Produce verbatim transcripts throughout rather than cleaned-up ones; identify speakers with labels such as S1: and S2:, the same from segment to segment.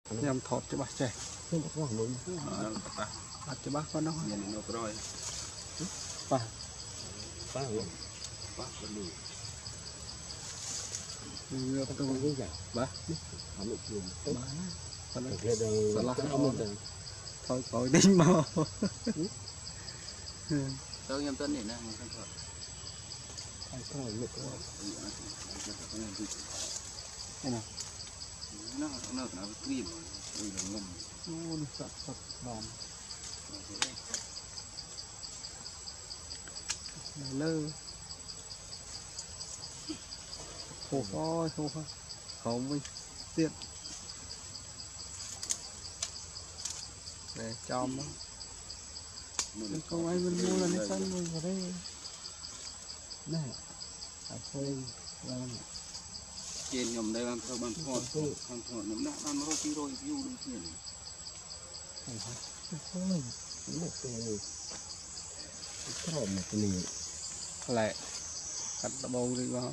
S1: nhầm thọt cho bác trẻ
S2: không có hoàng muốn
S1: bác cho bác con nó
S3: nhìn nó rồi
S1: bà
S2: ba rồi
S3: bác có đủ
S1: người ta
S2: không có giả
S1: bà
S2: không được dùng
S1: bà con nó
S2: cái đây là cái ông mình
S1: thôi khỏi đinh mò
S3: sao em tân này nè không thọt
S2: ai có lực
S1: đây nào
S3: nó nó nó cream rồi ngâm
S1: luôn sạch sạch bòn lơ khổ coi khổ coi không với tiện để chom đó không ai mình mua là nó xanh mình vào đây nè à thôi
S3: trên nhầm đây làm sao bàn thọt bàn thọt nhầm đã làm rồi chi rồi view được tiền
S2: thôi một cái cái một cái này
S1: lại cắt bầu đi vào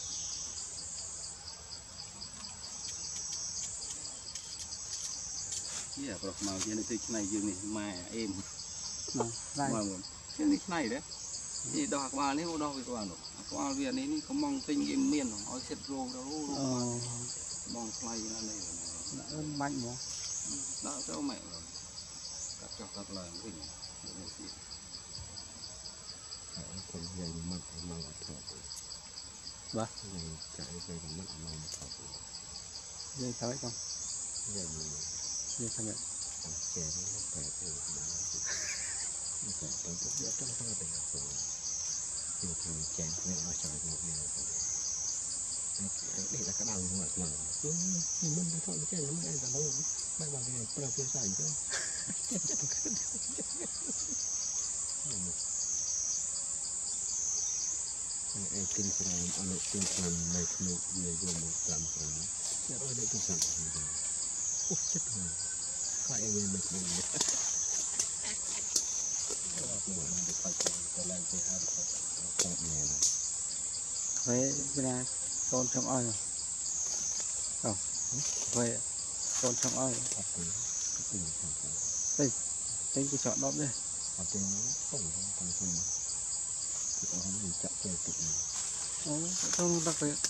S3: yeah bọc màu trên này này dương này mà em
S1: mà
S3: muốn trên này đấy thì đo qua nếu đo về qua nữa qua việc nàyนี่เขามองtinh em miên họ sẽ rô đâu mong play ra này
S1: nó mạnh quá
S3: đã cho mẹ rồi cắt cho cắt lời mình để một gì
S2: คนใหญ่มันมันถอด
S1: bà
S2: ใหญ่ใจใหญ่มันมันถอด
S1: dây sao ấy con
S2: ใหญ่มัน
S1: dây sao vậy
S2: แก่ไม่แก่เออมันมันก็ต้องเยอะต้องต้องเป็นตัวอยู่ทางแก่เนี่ยเอาจอยมาเนี่ยนี่là cái đầu mà mà mình phải thôi cái nó mới là đâu bây giờ cái bây giờ sai chứ ai tin rằng anh tin rằng này không người vô một làm rằng cái đó để tôiสั่งút chết rồi khai em mình mình buồn được phải cái lại cái hai cái này là
S1: với cái này con trong oi rồi không vậy con trong oi
S2: cái tình cái tình chẳng
S1: đây tính cái chọn đó đây
S2: ở trên không còn không thì có mình chọn chơi tự
S1: Ồ, không đặc biệt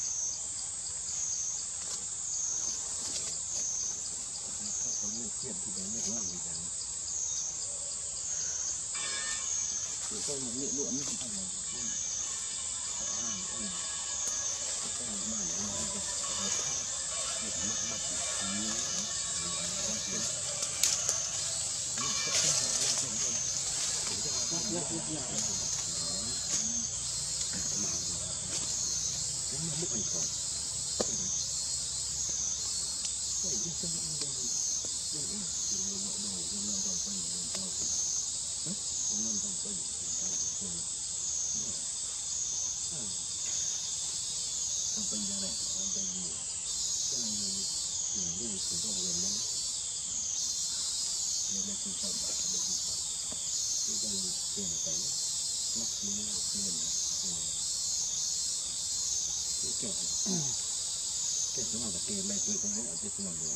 S2: chuyện thì đấy là cái gì cả chỉ có một miệng lụa mới không phải là cái nó là cái này tôi có nói ở trên lòng rồi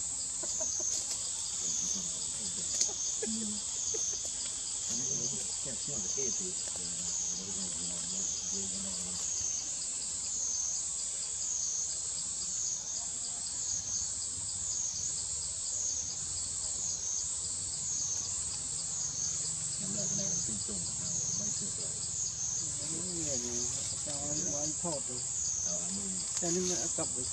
S2: cái nó là cái gì nhắm lại cái này là tinh trùng nào bay sượt rồi
S1: cho anh thọt rồi cho nên đã cặp với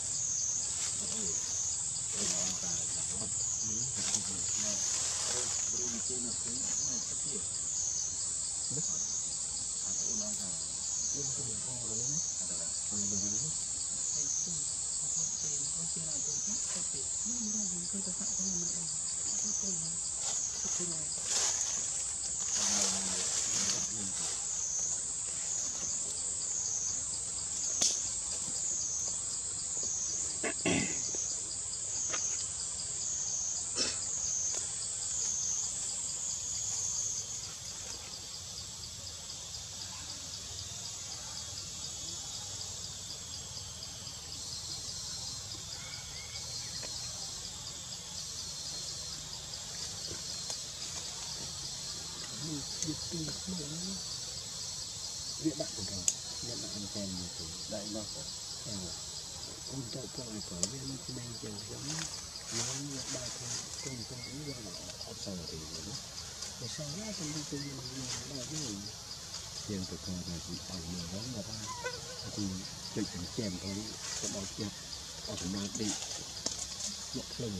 S2: giật từ nó việc bạn rồi việc bạn kèm một thứ đại bao con trâu trâu này có viên nó chỉ đang chờ giống nó như ba con con con cũng ra nó ở sau thì nó để sau đó trong cái cái nó là cái gì tiền từ con này thì ở nhiều lắm mà ta thì chuyện chuyện chèn thôi cái đầu chèn ở trong nó đi nhặt lưng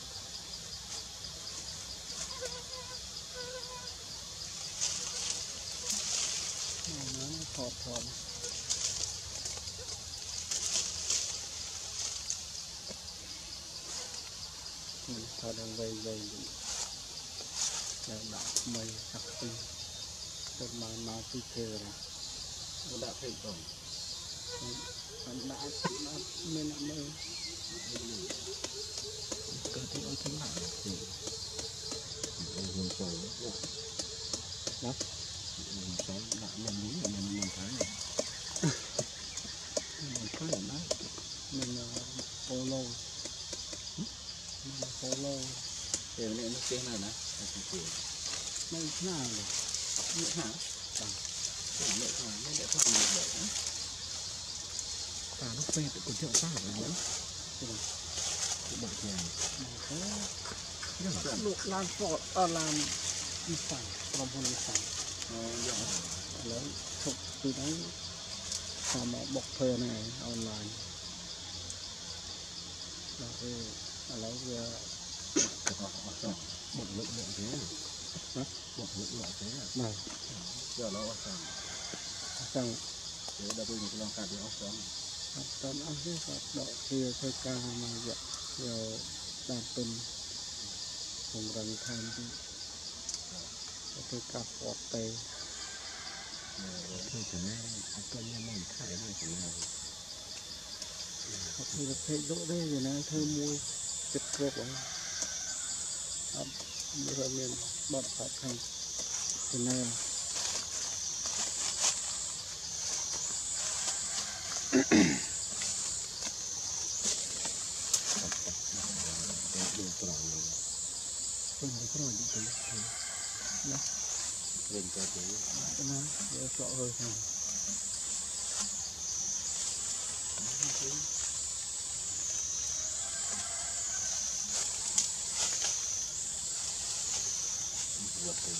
S1: nó thọt thọt thọt đang vây vây để đạp mây sắp đi để mà nó đi chơi rồi
S2: nó đã thấy rồi
S1: anh đã đã nên là mây
S2: cơ thể ông chính lại thì ông hùng sầu đó hùng sầu lại nhân lý là nhân nhân thái này nhân thái là đó
S1: mình là polo mình là polo
S2: thì nó nó tiếng này nè
S1: mây nào rồi
S2: như hả bằng cái lệ thằng nó lệ thằng này để ta nó phê tự còn chợ sao rồi nữa bạn thì
S1: rất là lục lan phọt ở làm đi sẵn làm hồn đi sẵn lấy thục từ đấy sao mà bọc phơ này online là cái lấy
S2: một lượng lượng thế một lượng lượng thế
S1: này
S2: giờ nó sang
S1: sang
S2: để đáp ứng cái lòng cà đi ốc xong
S1: tận ăn cái hoạt động kia theo ca mà vậy rồi đàn tuần cùng răng tham đi cái cà phọt tê
S2: thôi chẳng nào ăn cơm nhân mình khai này chẳng nào
S1: học thì là thấy đỗ đây rồi này thơ môi chật ruột rồi bây giờ mình bật phát thành thế này
S2: Mình phải có những cái đó lên cho cái
S1: cái này để rõ hơi thôi
S2: vật này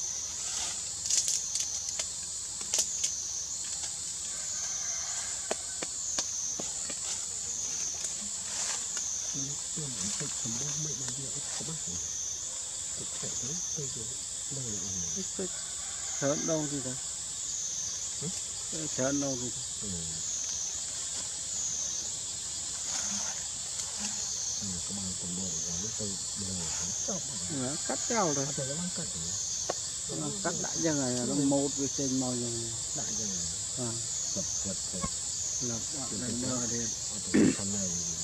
S2: tôi mình phải cầm bông mấy bao nhiêu có bắt rồi tôi chạy tới tôi rồi đây là
S1: cái chớn đâu thì đó chớn đâu thì
S2: ừ các bạn cùng đồ và lúc tôi đồ
S1: cắt cao rồi
S2: tôi nó cắt
S1: nó cắt đã như này nó một với trên màu như
S2: đại rồi
S1: à
S2: tập vật
S1: là đã lên mơ đi
S2: con này